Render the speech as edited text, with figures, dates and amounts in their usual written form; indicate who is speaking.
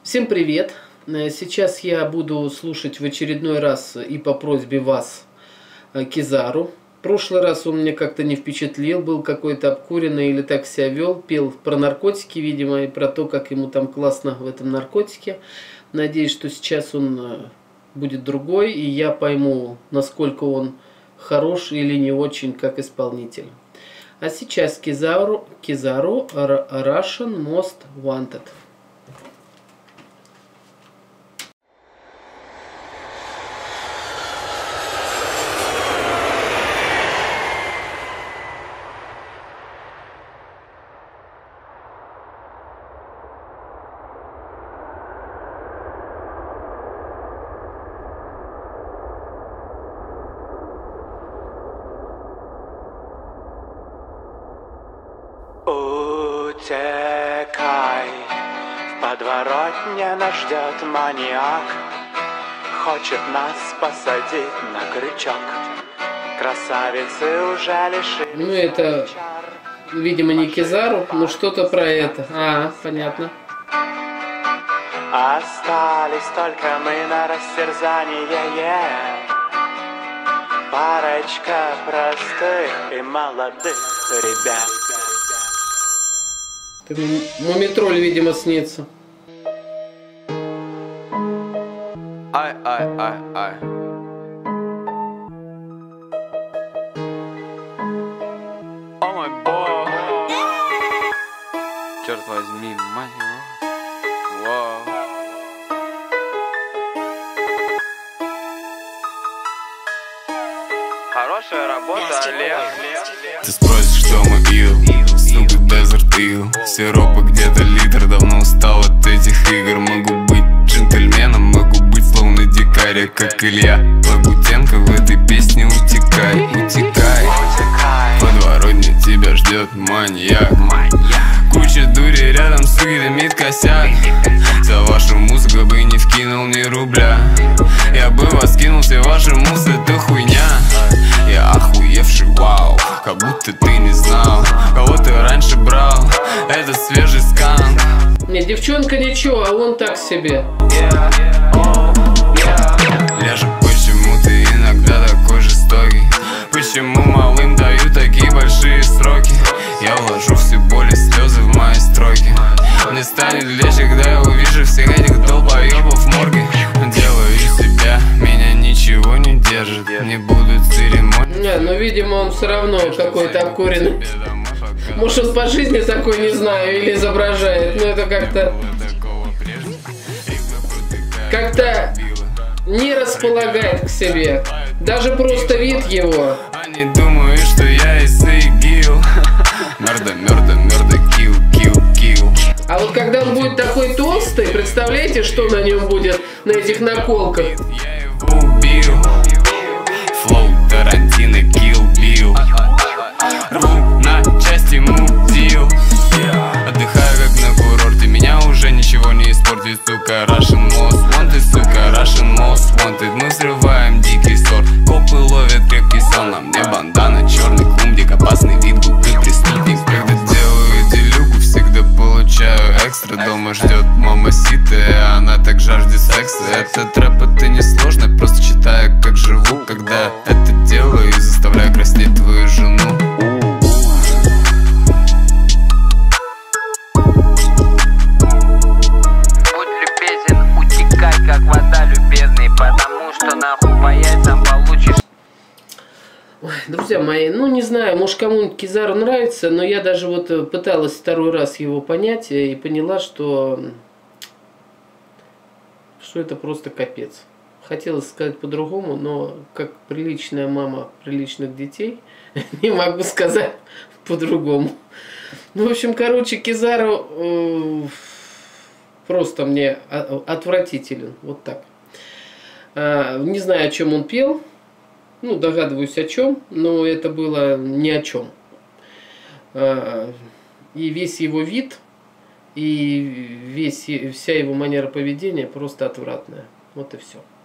Speaker 1: Всем привет! Сейчас я буду слушать в очередной раз и по просьбе вас Кизару. В прошлый раз он меня как-то не впечатлил, был какой-то обкуренный или так себя вел, пел про наркотики, видимо, и про то, как ему там классно в этом наркотике. Надеюсь, что сейчас он будет другой, и я пойму, насколько он хорош или не очень как исполнитель. А сейчас Кизару Russian Most Wanted.
Speaker 2: Утекай, в подворотне нас ждет маньяк, хочет нас посадить на крючок. Красавицы уже лишились.
Speaker 1: Ну это, видимо, не Кизару, но что-то про это. Понятно.
Speaker 2: Остались только мы на растерзание. Парочка простых и молодых ребят.
Speaker 1: Мумитроль, видимо, снится.
Speaker 2: Ай. О мой бог. Черт возьми, мать его. Вау. Хорошая работа, Олег.
Speaker 3: Ты спросишь, что мы ил, сука, Desert Eagle. Сиропа где-то литр, давно устал от этих игр. Могу быть джентльменом, могу быть словно дикарь, как Илья Лагутенко в этой песне. Утекай, утекай, в подворотне тебя ждет маньяк. Куча дури рядом, суки, дымит косяк. За вашу музыку бы не вкинул ни рубля. Я бы вас кинул, все ваши музы, это хуйня. Я охуевший, вау, как будто ты не знал, кого ты раньше брал. Это свежий скан.
Speaker 1: Не, девчонка ничего, а он так себе.
Speaker 3: Ляжа, почему ты иногда такой жестокий? Почему малым дают такие большие сроки? Я вложу все боли, слезы в мои строки. Мне станет легче, когда я увижу всех этих долбоебов в морге. Делаю из себя, меня ничего не держит. Не будут церемонии.
Speaker 1: Не, ну видимо он все равно какой-то обкуренный. Может он по жизни такой, не знаю, или изображает. Но это как-то не располагает к себе. Даже просто вид его.
Speaker 3: Они думают, что я из ИГИЛ. Мёрда, килл.
Speaker 1: А вот когда он будет такой толстый, представляете, что на нем будет на этих наколках?
Speaker 3: Я его убил. Флоу Тарантино, Kill Bill. Рву на части мудил. Отдыхаю как на курорте, меня уже ничего не испортит. Сука, Russian Most Wanted, сука, Russian Most Wanted. Мы взрываем дикий сорт, копы ловят крепкий сон. На мне бандана, черный клумбик, опасный вид, губы преступник. Когда делаю делюгу, всегда получаю экстра. Дома ждет мама сита, и она так жаждет секса. Этот рэп, это не сложно, просто читаю, как живу. Когда это делаю и заставляю краснеть твою жену.
Speaker 4: Будь любезен, утекай, как вода, любезный, потому что нахуй по яйцам получишь.
Speaker 1: Ой, друзья мои, ну не знаю, может кому-нибудь Кизару нравится, но я даже вот пыталась второй раз его понять и поняла, что это просто капец. Хотелось сказать по-другому, но как приличная мама приличных детей, не могу сказать по-другому. Ну, в общем, короче, Кизару просто мне отвратителен, вот так. Не знаю, о чем он пел, ну, догадываюсь о чем, но это было ни о чем. И весь его вид, и вся его манера поведения просто отвратная. Вот и все.